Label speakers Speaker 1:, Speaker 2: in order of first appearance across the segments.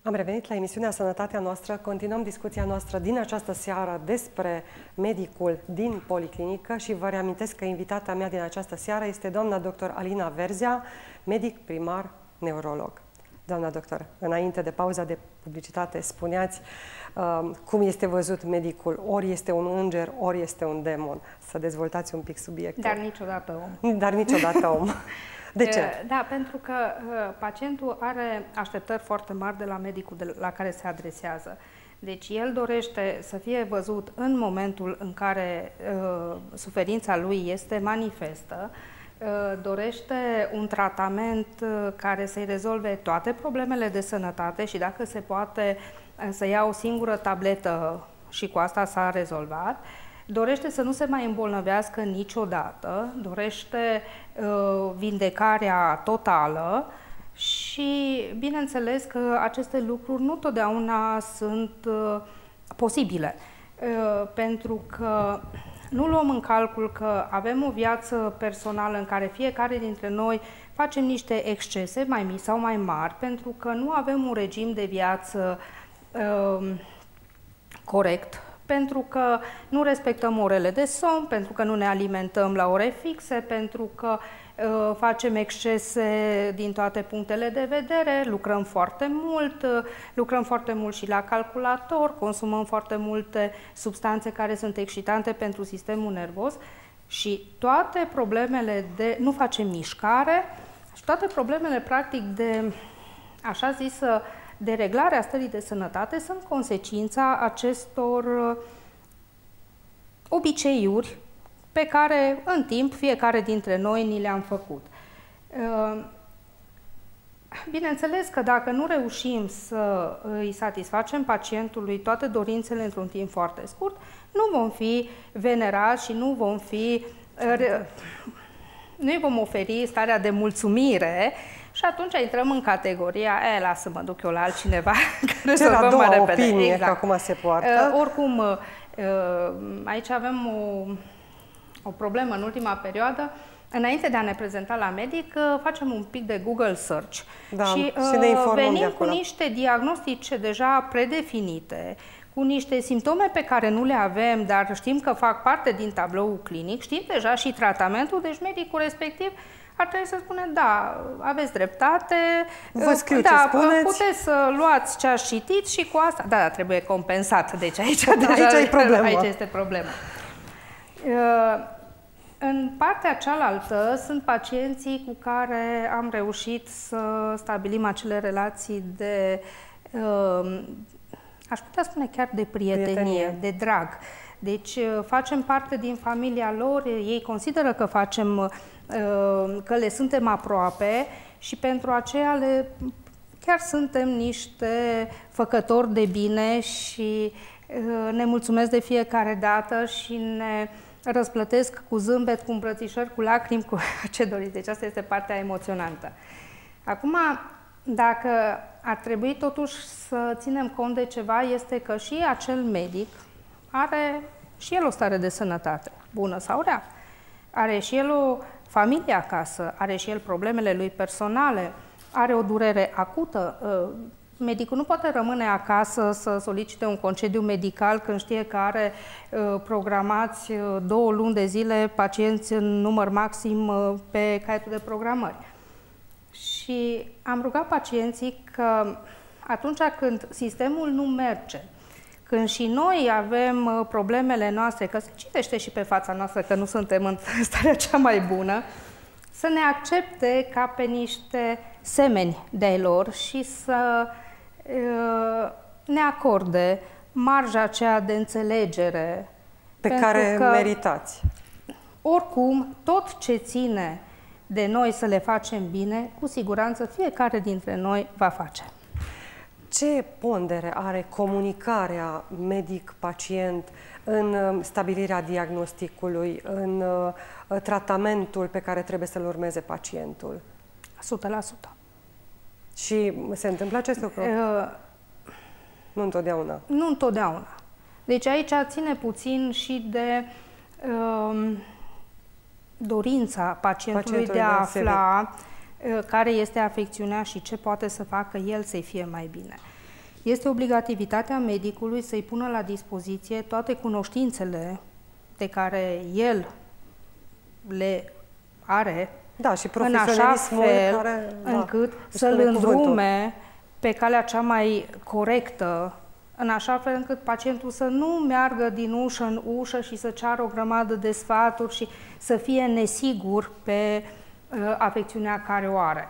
Speaker 1: Am revenit la emisiunea Sănătatea Noastră. Continuăm discuția noastră din această seară despre medicul din policlinică și vă reamintesc că invitata mea din această seară este doamna doctor Alina Verzea, medic primar neurolog. Doamna doctor, înainte de pauza de publicitate, spuneați cum este văzut medicul, ori este un înger, ori este un demon. Să dezvoltați un pic subiectul.
Speaker 2: Dar niciodată om.
Speaker 1: Dar niciodată om. De ce?
Speaker 2: Da, pentru că pacientul are așteptări foarte mari de la medicul la care se adresează. Deci el dorește să fie văzut în momentul în care suferința lui este manifestă, dorește un tratament care să-i rezolve toate problemele de sănătate și dacă se poate să ia o singură tabletă și cu asta s-a rezolvat. Dorește să nu se mai îmbolnăvească niciodată, dorește vindecarea totală și bineînțeles că aceste lucruri nu totdeauna sunt posibile, pentru că nu luăm în calcul că avem o viață personală în care fiecare dintre noi facem niște excese mai mici sau mai mari, pentru că nu avem un regim de viață corect, pentru că nu respectăm orele de somn, pentru că nu ne alimentăm la ore fixe, pentru că facem excese din toate punctele de vedere, lucrăm foarte mult și la calculator, consumăm foarte multe substanțe care sunt excitante pentru sistemul nervos și toate problemele nu facem mișcare și toate problemele practic de, așa zisă, dereglarea stării de sănătate sunt consecința acestor obiceiuri pe care în timp fiecare dintre noi ni le-am făcut. Bineînțeles că dacă nu reușim să îi satisfacem pacientului toate dorințele într-un timp foarte scurt, nu vom fi venerați și nu îi vom oferi starea de mulțumire. Și atunci intrăm în categoria, lasă mă duc eu la altcineva, care rezolvăm mai repede.
Speaker 1: Opinie, exact. Că acum se poartă.
Speaker 2: Oricum, aici avem o problemă în ultima perioadă. Înainte de a ne prezenta la medic, facem un pic de Google Search și venim cu niște diagnostice deja predefinite, cu niște simptome pe care nu le avem, dar știm că fac parte din tabloul clinic, știm deja și tratamentul, deci medicul respectiv ar trebui să spună, da, aveți dreptate,
Speaker 1: vă scriu ce spuneți.
Speaker 2: Puteți să luați ce ați citit și cu asta, da, trebuie compensat, deci aici, aici este problema. În partea cealaltă sunt pacienții cu care am reușit să stabilim acele relații de, aș putea spune chiar de prietenie, de drag. Deci facem parte din familia lor, ei consideră că că le suntem aproape și pentru aceea chiar suntem niște făcători de bine și ne mulțumesc de fiecare dată și ne răsplătesc cu zâmbet, cu îmbrățișări, cu lacrimi, cu ce doriți. Deci asta este partea emoționantă. Acum, dacă ar trebui totuși să ținem cont de ceva, este că și acel medic are și el o stare de sănătate, bună sau rea. Are și el o familie acasă, are și el problemele lui personale, are o durere acută. Medicul nu poate rămâne acasă să solicite un concediu medical când știe că are programați 2 luni de zile pacienți în număr maxim pe caietul de programări. Și am rugat pacienții că atunci când sistemul nu merge, când și noi avem problemele noastre, că se citește și pe fața noastră că nu suntem în starea cea mai bună, să ne accepte ca pe niște semeni de-ai lor și să ne acorde marja aceea de înțelegere.
Speaker 1: Pe care meritați.
Speaker 2: Oricum, tot ce ține de noi să le facem bine, cu siguranță fiecare dintre noi va face.
Speaker 1: Ce pondere are comunicarea medic-pacient în stabilirea diagnosticului, în tratamentul pe care trebuie să-l urmeze pacientul?
Speaker 2: 100%.
Speaker 1: Și se întâmplă acest lucru? Nu întotdeauna.
Speaker 2: Nu întotdeauna. Deci aici ține puțin și de dorința pacientului de a afla care este afecțiunea și ce poate să facă el să-i fie mai bine. Este obligativitatea medicului să-i pună la dispoziție toate cunoștințele de care el le are,
Speaker 1: da, și
Speaker 2: în așa fel
Speaker 1: care,
Speaker 2: încât să-l îndrume pe calea cea mai corectă, în așa fel încât pacientul să nu meargă din ușă în ușă și să ceară o grămadă de sfaturi și să fie nesigur pe afecțiunea care o are.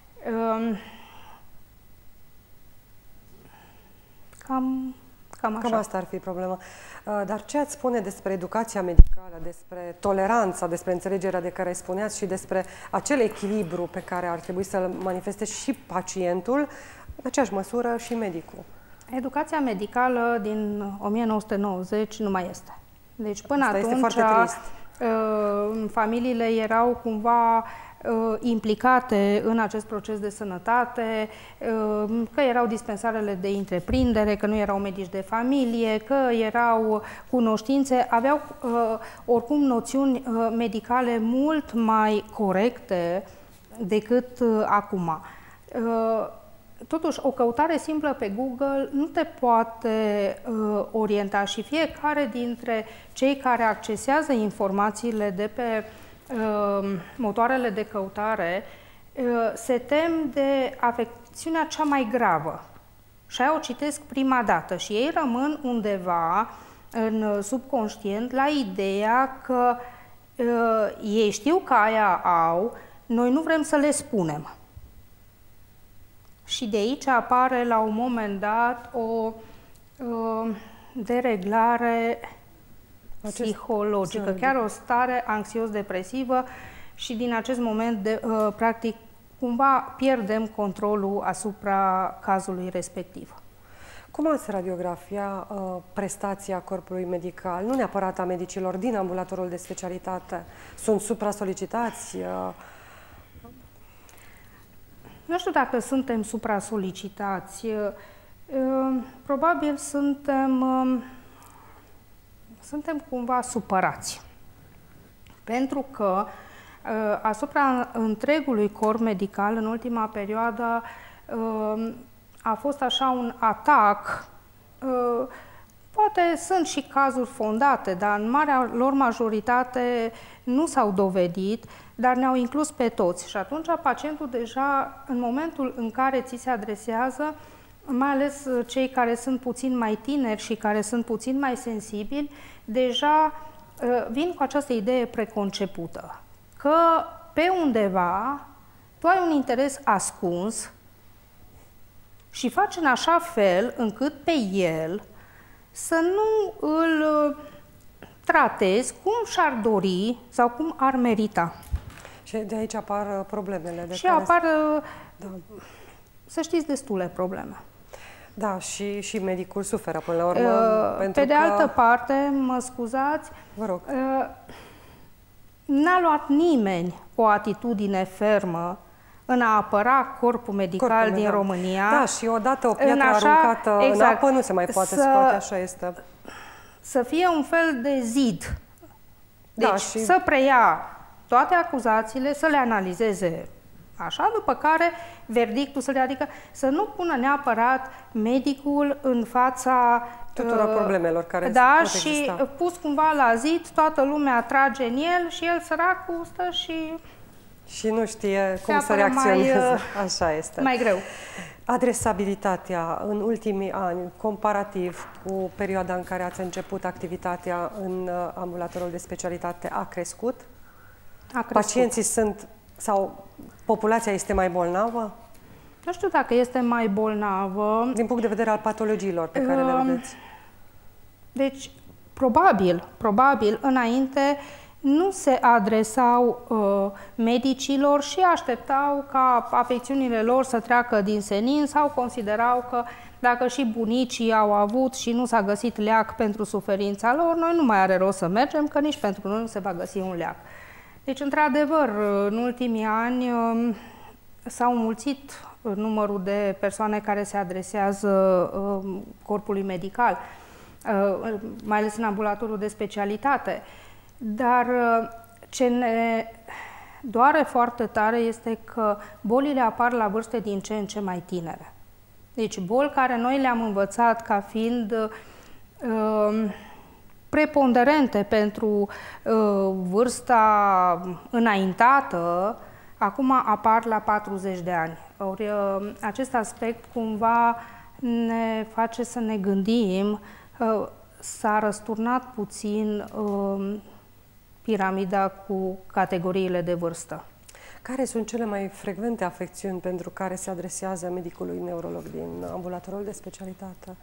Speaker 2: Cam
Speaker 1: asta ar fi problema. Dar ce ați spune despre educația medicală, despre toleranța, despre înțelegerea de care spuneați și despre acel echilibru pe care ar trebui să-l manifeste și pacientul, în aceeași măsură și medicul?
Speaker 2: Educația medicală din 1990 nu mai este. Deci până
Speaker 1: asta
Speaker 2: atunci
Speaker 1: este foarte trist.
Speaker 2: Familiile erau cumva implicate în acest proces de sănătate, că erau dispensarele de întreprindere, că nu erau medici de familie, că erau cunoștințe, aveau oricum noțiuni medicale mult mai corecte decât acum. Totuși, o căutare simplă pe Google nu te poate orienta și fiecare dintre cei care accesează informațiile de pe motoarele de căutare se tem de afecțiunea cea mai gravă și aia o citesc prima dată și ei rămân undeva în subconștient la ideea că ei știu că aia au, noi nu vrem să le spunem. Și de aici apare la un moment dat o dereglare psihologică, chiar o stare anxios-depresivă și din acest moment, practic, cumva pierdem controlul asupra cazului respectiv.
Speaker 1: Cum ați radiografia prestația corpului medical, nu neapărat a medicilor din ambulatorul de specialitate? Sunt supra-solicitați?
Speaker 2: Nu știu dacă suntem supra-solicitați. Probabil suntem cumva supărați. Pentru că asupra întregului corp medical, în ultima perioadă, a fost așa un atac. Poate sunt și cazuri fondate, dar în marea lor majoritate nu s-au dovedit, dar ne-au inclus pe toți. Și atunci pacientul deja, în momentul în care ți se adresează, mai ales cei care sunt puțin mai tineri și care sunt puțin mai sensibili, deja vin cu această idee preconcepută, că pe undeva tu ai un interes ascuns și faci în așa fel încât pe el să nu îl tratezi cum și-ar dori sau cum ar merita.
Speaker 1: Și de aici apar problemele.
Speaker 2: Și apar, da, să știți, destule probleme.
Speaker 1: Da, și medicul suferă până la urmă.
Speaker 2: Pe de altă parte, mă scuzați,
Speaker 1: vă rog,
Speaker 2: n-a luat nimeni o atitudine fermă în a apăra corpul medical din România.
Speaker 1: Da, și odată o piatră aruncată în apă nu se mai poate scoate, așa este.
Speaker 2: Să fie un fel de zid. Deci
Speaker 1: da,
Speaker 2: să preia toate acuzațiile, să le analizeze așa, după care verdictul să le, adică să nu pună neapărat medicul în fața
Speaker 1: tuturor problemelor care pot
Speaker 2: și
Speaker 1: exista.
Speaker 2: Pus cumva la zid, toată lumea trage în el și el săracul stă și
Speaker 1: nu știe cum să reacționeze. Așa este.
Speaker 2: Mai greu.
Speaker 1: Adresabilitatea în ultimii ani, comparativ cu perioada în care ați început activitatea în ambulatorul de specialitate, a crescut? Pacienții sunt, sau populația este mai bolnavă?
Speaker 2: Nu știu dacă este mai bolnavă.
Speaker 1: Din punct de vedere al patologiilor pe care le vedeți.
Speaker 2: Deci, probabil, înainte nu se adresau medicilor și așteptau ca afecțiunile lor să treacă din senin sau considerau că dacă și bunicii au avut și nu s-a găsit leac pentru suferința lor, noi nu mai are rost să mergem, că nici pentru noi nu se va găsi un leac. Deci, într-adevăr, în ultimii ani s-au înmulțit numărul de persoane care se adresează corpului medical, mai ales în ambulatorul de specialitate. Dar ce ne doare foarte tare este că bolile apar la vârste din ce în ce mai tinere. Deci boli care noi le-am învățat ca fiind preponderente pentru vârsta înaintată, acum apar la 40 de ani. Ori acest aspect cumva ne face să ne gândim, s-a răsturnat puțin piramida cu categoriile de vârstă.
Speaker 1: Care sunt cele mai frecvente afecțiuni pentru care se adresează medicului neurolog din ambulatorul de specialitate?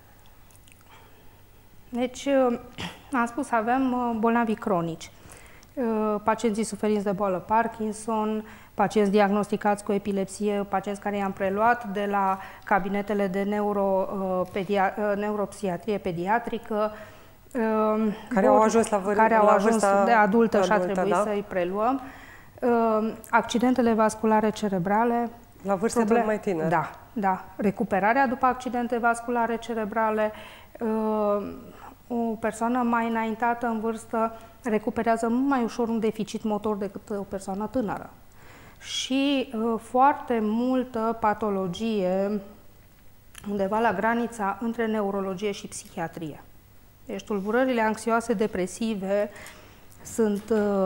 Speaker 2: Deci, am spus, avem bolnavi cronici, pacienții suferinți de boală Parkinson, pacienți diagnosticați cu epilepsie, pacienți care i-am preluat de la cabinetele de neuropsihiatrie pediatrică,
Speaker 1: care au ajuns la vârsta
Speaker 2: de adultă și a trebuit să-i preluăm, accidentele vasculare cerebrale.
Speaker 1: La vârste tot mai tinere.
Speaker 2: Da, da. Recuperarea după accidente vasculare cerebrale. O persoană mai înaintată în vârstă recuperează mult mai ușor un deficit motor decât o persoană tânără. Și foarte multă patologie undeva la granița între neurologie și psihiatrie. Deci tulburările anxioase depresive sunt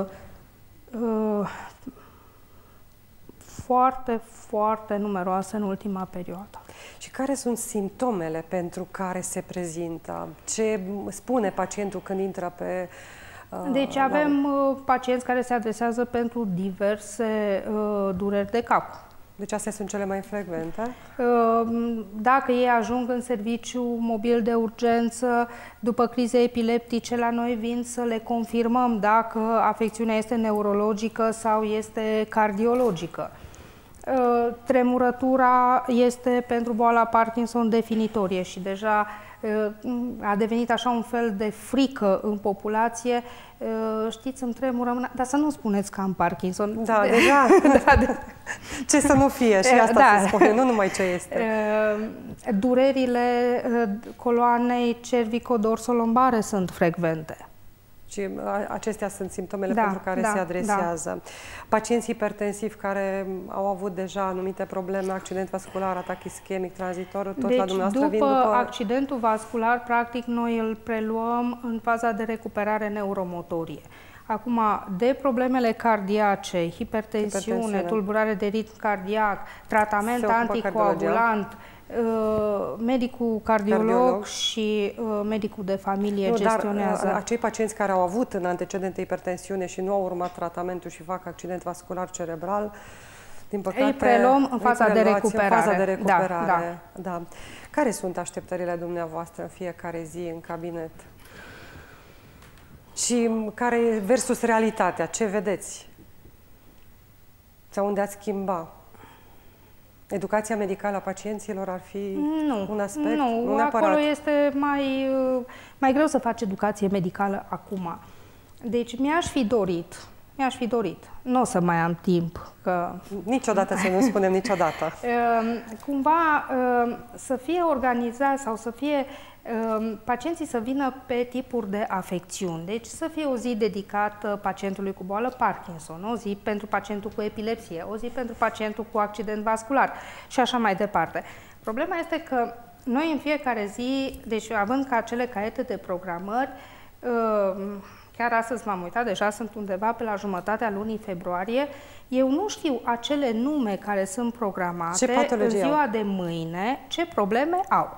Speaker 2: foarte, foarte numeroase în ultima perioadă.
Speaker 1: Și care sunt simptomele pentru care se prezintă? Ce spune pacientul când intră pe...
Speaker 2: Deci avem pacienți care se adresează pentru diverse dureri de cap.
Speaker 1: Deci astea sunt cele mai frecvente?
Speaker 2: Dacă ei ajung în serviciu mobil de urgență, după crize epileptice, la noi vin să le confirmăm dacă afecțiunea este neurologică sau este cardiologică. Tremurătura este pentru boala Parkinson definitorie și deja a devenit așa un fel de frică în populație. Știți, îmi tremură mâna, dar să nu spuneți că am Parkinson.
Speaker 1: Da, deja. Ce să nu fie, și asta se spune, nu numai ce este.
Speaker 2: Durerile coloanei cervico-dorsolombare sunt frecvente. Și
Speaker 1: acestea sunt simptomele pentru care se adresează. Da. Pacienții hipertensivi care au avut deja anumite probleme, accident vascular, atac ischemic, tranzitor, tot la dumneavoastră vin după...
Speaker 2: accidentul vascular, practic, noi îl preluăm în faza de recuperare neuromotorie. Acum, de problemele cardiace, hipertensiune, tulburare de ritm cardiac, tratament anticoagulant, medicul cardiolog și medicul de familie gestionează.
Speaker 1: Dar acei pacienți care au avut în antecedente hipertensiune și nu au urmat tratamentul și fac accident vascular cerebral, din păcate,
Speaker 2: îi preluăm în faza de recuperare.
Speaker 1: În faza de recuperare. Da. Care sunt așteptările dumneavoastră în fiecare zi în cabinet? Și care versus realitatea? Ce vedeți? Sau unde ați schimba? Educația medicală a pacienților ar fi un aspect?
Speaker 2: Nu, acolo este mai greu să faci educație medicală acum. Deci mi-aș fi dorit, nu o să mai am timp.
Speaker 1: Niciodată să nu spunem niciodată.
Speaker 2: Cumva să fie organizat sau să fie pacienții să vină pe tipuri de afecțiuni. Deci să fie o zi dedicată pacientului cu boală Parkinson, o zi pentru pacientul cu epilepsie, o zi pentru pacientul cu accident vascular și așa mai departe. Problema este că noi în fiecare zi, deci având ca acele caiete de programări, chiar astăzi m-am uitat, deja sunt undeva pe la jumătatea lunii februarie, eu nu știu acele nume care sunt programate în ziua de mâine, ce probleme au.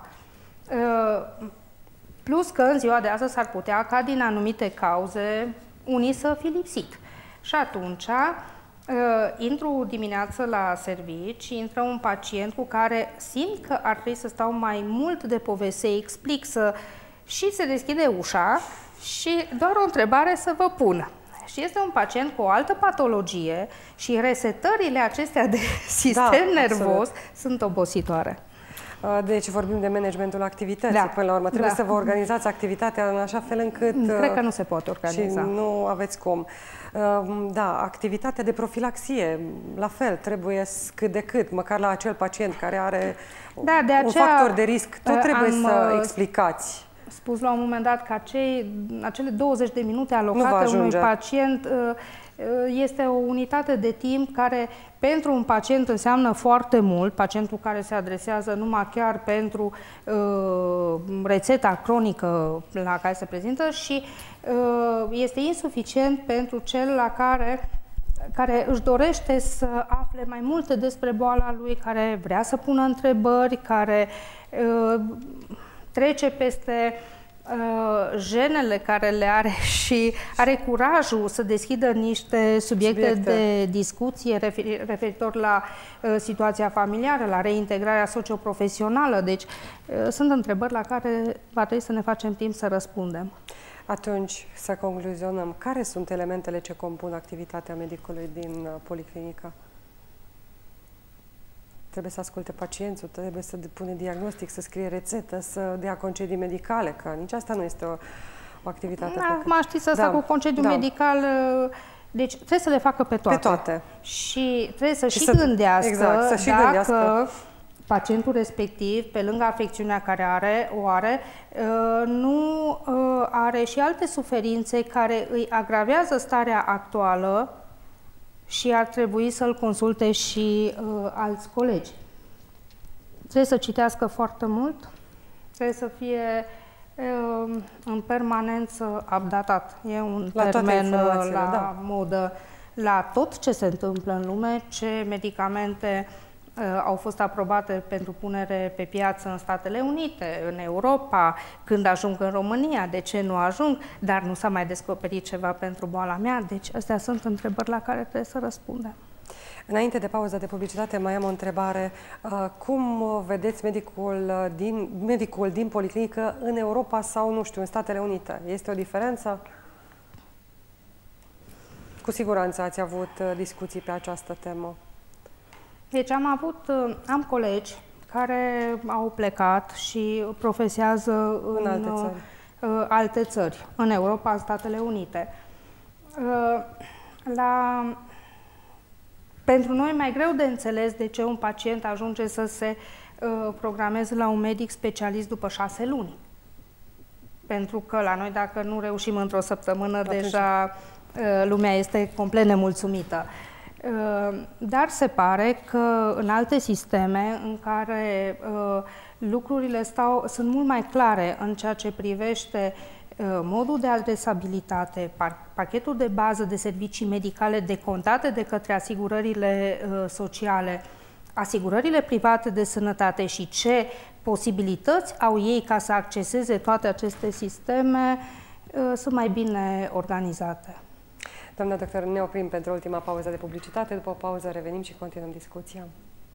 Speaker 2: Plus că în ziua de astăzi s-ar putea ca din anumite cauze unii să fi lipsit. Și atunci intru dimineață la servici, intră un pacient cu care simt că ar trebui să stau mai mult de poveste, să explic, și se deschide ușa și doar o întrebare să vă pun. Și este un pacient cu o altă patologie și resetările acestea de sistem nervos sunt obositoare.
Speaker 1: Deci vorbim de managementul activității. Până la urmă trebuie să vă organizați activitatea în așa fel încât...
Speaker 2: Cred că nu se poate organiza.
Speaker 1: Și nu aveți cum. Da, activitatea de profilaxie, la fel, trebuie cât de cât, măcar la acel pacient care are un factor de risc, tot trebuie să explicați.
Speaker 2: Spus la un moment dat că acele 20 de minute alocate unui pacient Este o unitate de timp care pentru un pacient înseamnă foarte mult, pacientul care se adresează numai chiar pentru rețeta cronică la care se prezintă și este insuficient pentru cel la care își dorește să afle mai multe despre boala lui, care vrea să pună întrebări, care trece peste jenele care le are și are curajul să deschidă niște subiecte de discuție referitor la situația familiară, la reintegrarea socioprofesională. Deci sunt întrebări la care va trebui să ne facem timp să răspundem. Atunci,
Speaker 1: să concluzionăm, care sunt elementele ce compun activitatea medicului din policlinică? Trebuie să asculte pacientul, trebuie să pune diagnostic, să scrie rețetă, să dea concedii medicale, că nici asta nu este o activitate.
Speaker 2: Acum știți asta cu concediu medical, deci trebuie să le facă pe toate.
Speaker 1: Pe toate.
Speaker 2: Și trebuie să și gândească dacă pacientul respectiv, pe lângă afecțiunea care o are, nu are și alte suferințe care îi agravează starea actuală și ar trebui să-l consulte și alți colegi. Trebuie să citească foarte mult, trebuie să fie în permanență updatat. E un termen la modă la tot ce se întâmplă în lume, ce medicamente au fost aprobate pentru punere pe piață în Statele Unite, în Europa, când ajung în România, de ce nu ajung, dar nu s-a mai descoperit ceva pentru boala mea, deci astea sunt întrebări la care trebuie să răspundem.
Speaker 1: Înainte de pauza de publicitate, mai am o întrebare. Cum vedeți medicul din policlinică în Europa sau, nu știu, în Statele Unite? Este o diferență? Cu siguranță ați avut discuții pe această temă.
Speaker 2: Deci am colegi care au plecat și profesează în alte țări, în Europa, în Statele Unite. Pentru noi e mai greu de înțeles de ce un pacient ajunge să se programeze la un medic specialist după 6 luni. Pentru că la noi, dacă nu reușim într-o săptămână, deja lumea este complet nemulțumită. Dar se pare că în alte sisteme în care lucrurile sunt mult mai clare în ceea ce privește modul de adresabilitate, pachetul de bază de servicii medicale decontate de către asigurările sociale, asigurările private de sănătate și ce posibilități au ei ca să acceseze toate aceste sisteme, sunt mai bine organizate.
Speaker 1: Doamna doctor, ne oprim pentru ultima pauză de publicitate. După o pauză revenim și continuăm discuția.